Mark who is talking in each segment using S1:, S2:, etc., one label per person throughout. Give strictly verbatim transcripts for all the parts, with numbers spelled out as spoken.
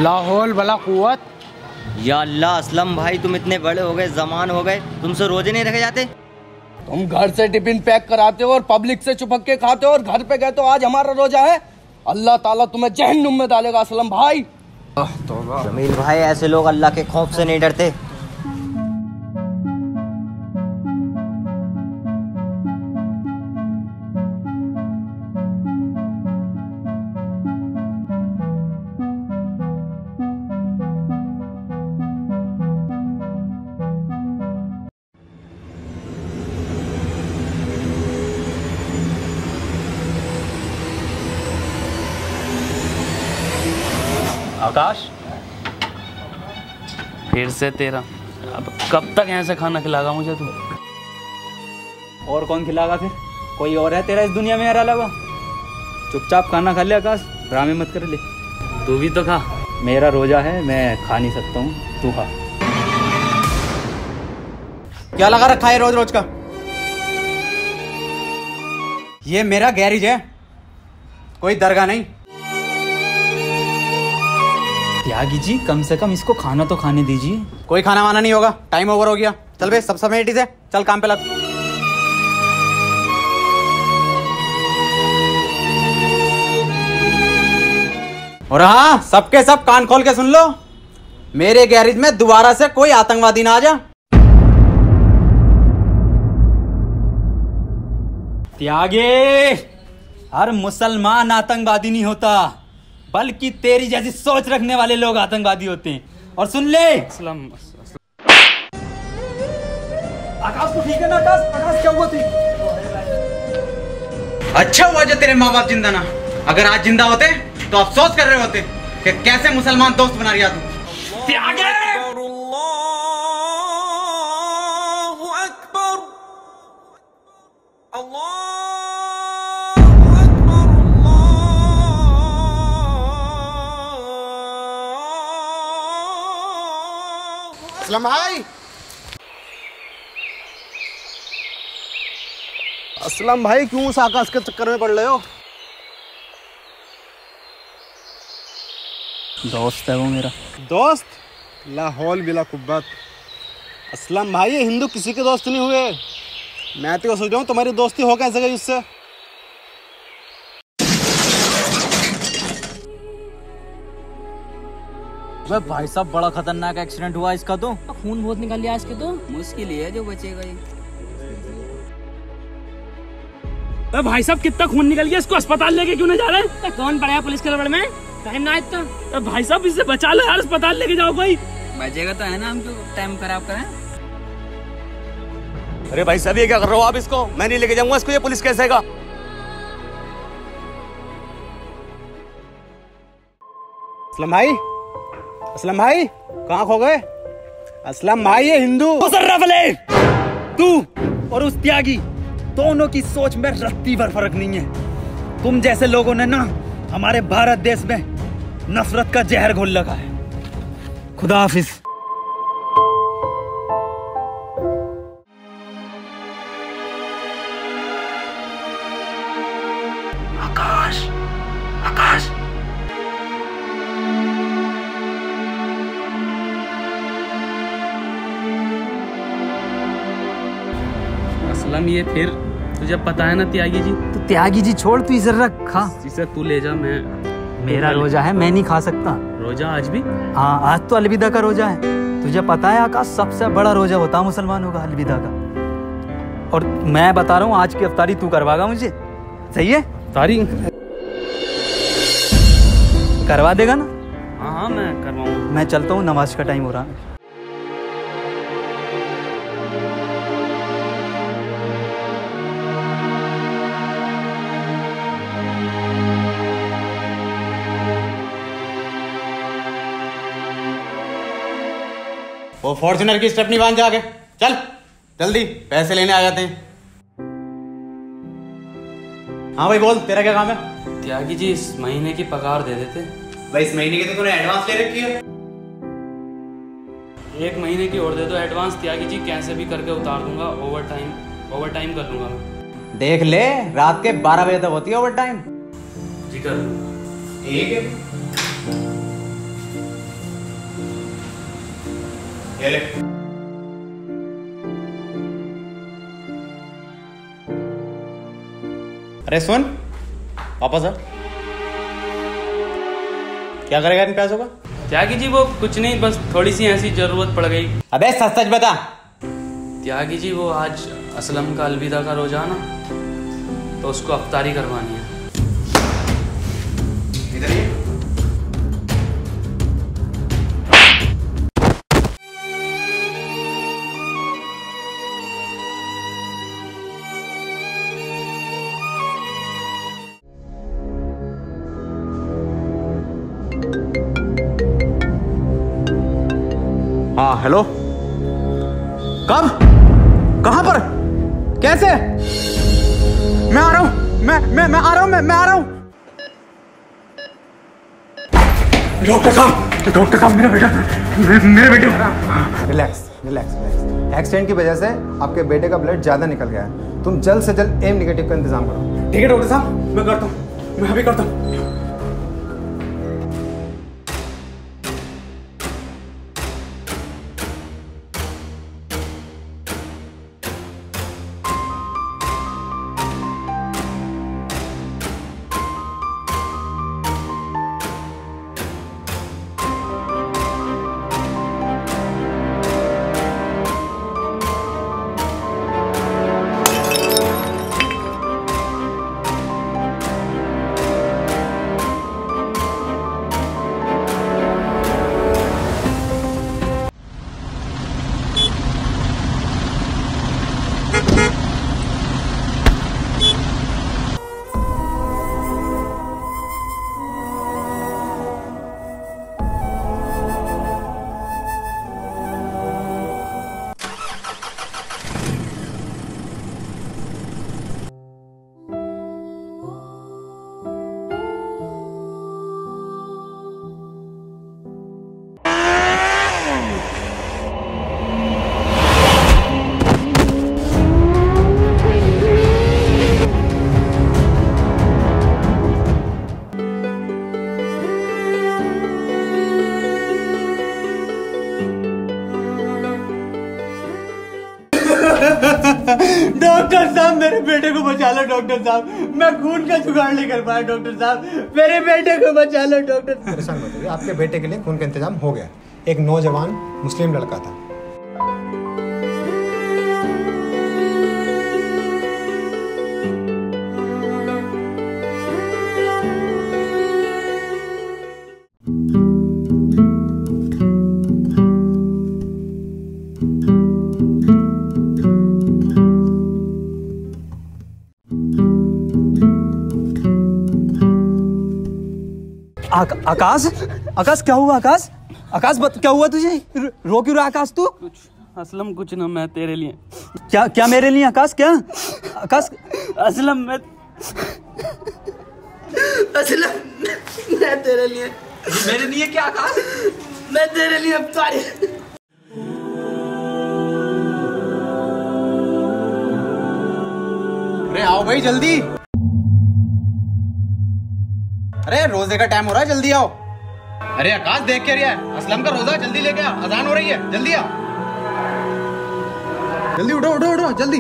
S1: ला हौल वला कुव्वत।
S2: या अल्लाह, असलम भाई तुम इतने बड़े हो गए, जमान हो गए, तुमसे रोजे नहीं रखे जाते?
S1: तुम घर से टिफिन पैक कराते हो और पब्लिक से चिपक के खाते हो और घर पे गए तो आज हमारा रोजा है। अल्लाह ताला तुम्हें जहन्नुम में डालेगा असलम भाई।
S2: जमील भाई, ऐसे लोग अल्लाह के खौफ से नहीं डरते।
S3: आकाश, फिर से तेरा। अब कब तक ऐसे खाना खिलाएगा मुझे तू?
S4: और कौन खिलाएगा फिर? कोई और है तेरा इस दुनिया में यार अलावा? चुपचाप खाना खा ले आकाश, ड्रामे मत कर ले।
S3: तू भी तो खा।
S4: मेरा रोजा है, मैं खा नहीं सकता हूँ, तू खा।
S5: क्या लगा रखा है रोज रोज का? ये मेरा गैरेज है, कोई दरगाह नहीं।
S4: त्यागी जी, कम से कम इसको खाना तो खाने दीजिए।
S5: कोई खाना वाना नहीं होगा, टाइम ओवर हो गया। चल बे, सब समेट से चल काम पे लग। और हाँ, सबके सब कान खोल के सुन लो, मेरे गैरेज में दोबारा से कोई आतंकवादी ना आ जा।
S4: त्यागे, हर मुसलमान आतंकवादी नहीं होता, बल्कि तेरी जैसी सोच रखने वाले लोग आतंकवादी होते हैं। और सुन ले,
S3: असलम,
S4: आकाश को ठीक है ना? आकाश, आकाश क्या हुआ थी?
S5: अच्छा हुआ जो तेरे माँ बाप जिंदा ना, अगर आज जिंदा होते तो अफसोस कर रहे होते कि कैसे मुसलमान दोस्त बना रिया तू।
S4: त्यागे,
S5: असलम भाई,
S1: असलम भाई, क्यों उस आकाश के चक्कर में पड़ रहे हो?
S4: दोस्त है वो मेरा।
S1: दोस्त? ला हौल बिला कुव्वत। असलम भाई, ये हिंदू किसी के दोस्त नहीं हुए। मैं तो सोच रहा हूँ तुम्हारी दोस्ती हो कैसे गई उससे।
S4: भाई साहब, बड़ा खतरनाक एक्सीडेंट हुआ इसका तो।
S6: खून बहुत निकल लिया इसके तो।
S4: मुश्किल ही है जो बचेगा ये।
S6: भाई साहब, कितना खून निकल गया, इसको अस्पताल लेके क्यों नहीं जा रहे? कौन पड़ा है पुलिस के रबड़ में? टाइम ना इतना। भाई साहब, इससे बचा लो यार, अस्पताल लेके जाओ कोई।
S4: बचेगा तो है ना, हम तो टाइम खराब करें।
S1: अरे भाई साहब, ये क्या कर रहे हो आप? इसको मैं नहीं लेके जाऊंगा, इसको ये पुलिस कैसे का? असलम भाई, असलम भाई, कहाँ खो गए? असलम भाई, ये हिंदू
S4: तू और उस त्यागी, दोनों की सोच में रत्ती भर फर्क नहीं है। तुम जैसे लोगों ने ना हमारे भारत देश में नफरत का जहर घोल लगा है। खुदा हाफिज।
S3: आकाश, आकाश, असलम, ये फिर तुझे पता है ना त्यागी जी?
S4: तो त्यागी जी छोड़, तू इधर रख, खा।
S3: इसे तू ले जा, मैं
S4: मेरा रोजा है, मैं नहीं खा सकता।
S3: रोजा आज भी?
S4: हाँ, आज तो अलविदा का रोजा है। तुझे पता है आकाश, सबसे बड़ा रोजा होता है मुसलमानों का अलविदा का। और मैं बता रहा हूँ, आज की अफ्तारी तू करवाएगा मुझे, सही है?
S3: तारी
S4: करवा देगा ना?
S3: हाँ हाँ, मैं करवाऊंगा।
S4: मैं चलता हूँ, नमाज का टाइम हो रहा है।
S5: वो फॉर्च्यूनर की स्टेपनी बांध जाके चल, जल्दी पैसे लेने आ जाते हैं। हाँ भाई बोल, तेरा क्या काम है?
S3: त्यागी जी, इस महीने की पगार दे देते।
S5: भाई इस महीने की तो तूने एडवांस ले रखी है।
S3: एक महीने की और दे दो एडवांस त्यागी जी, कैसे भी करके उतार दूंगा। ओवर टाइम ओवर टाइम कर लूंगा मैं।
S5: देख ले, रात के बारह बजे तक होती है ओवर टाइम।
S3: जी कर लूंगा।
S5: ठीक है। ये ले। अरे सुन, वापस आ। क्या करेगा इन पैसों का?
S3: त्यागी जी वो कुछ नहीं, बस थोड़ी सी ऐसी जरूरत पड़ गई।
S5: अबे सच सच बता।
S3: त्यागी जी वो आज असलम का अलविदा का रोजा ना, तो उसको अफ्तारी करवानी है।
S5: इधर ये। हाँ हेलो, कब, कहां पर, कैसे? मैं आ रहा हूं, मैं मैं मैं आ रहा हूं, मैं मैं आ रहा हूं। डॉक्टर साहब, डॉक्टर साहब मेरा बेटा, मेरे बेटे।
S7: Relax relax relax. एक्सीडेंट की वजह से आपके बेटे का ब्लड ज्यादा निकल गया है। तुम जल्द से जल्द एम निगेटिव का इंतजाम करो।
S5: ठीक है डॉक्टर साहब, मैं करता हूं, मैं अभी करता हूं। डॉक्टर साहब मेरे बेटे को बचा लो डॉक्टर साहब, मैं खून का जुगाड़ नहीं कर पाया डॉक्टर साहब, मेरे बेटे को बचा लो डॉक्टर।
S7: परेशान मत होइए, आपके बेटे के लिए खून का इंतजाम हो गया। एक नौजवान मुस्लिम लड़का था।
S4: आक, आकाश आकाश क्या हुआ? आकाश आकाश बत, क्या हुआ तुझे? रो क्यों रहा आकाश तू?
S3: कुछ असलम कुछ ना, मैं तेरे लिए।
S4: क्या क्या मेरे लिए आकाश? क्या आकाश?
S3: असलम मैं असलम मैं तेरे लिए।
S4: मेरे लिए क्या आकाश?
S3: मैं तेरे लिए अफ्तारी।
S5: अरे आओ भाई जल्दी, अरे रोजे का टाइम हो रहा है, जल्दी आओ। अरे आकाश देख के रहा है, असलम का रोजा, जल्दी लेके आ, अजान हो रही है, जल्दी आ, जल्दी उठो उठो उठो जल्दी।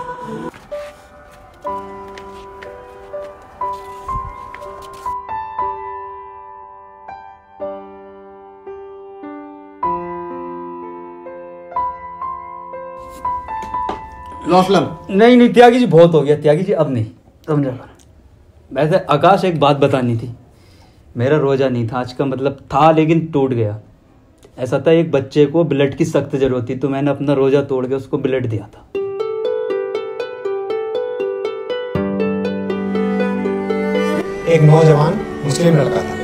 S5: लो असलम।
S4: नहीं नहीं त्यागी जी बहुत हो गया, त्यागी जी अब नहीं, समझा। वैसे आकाश एक बात बतानी थी, मेरा रोजा नहीं था आज का, मतलब था लेकिन टूट गया। ऐसा था एक बच्चे को ब्लड की सख्त जरूरत थी, तो मैंने अपना रोजा तोड़ के उसको ब्लड दिया था।
S7: एक नौजवान मुस्लिम लड़का था।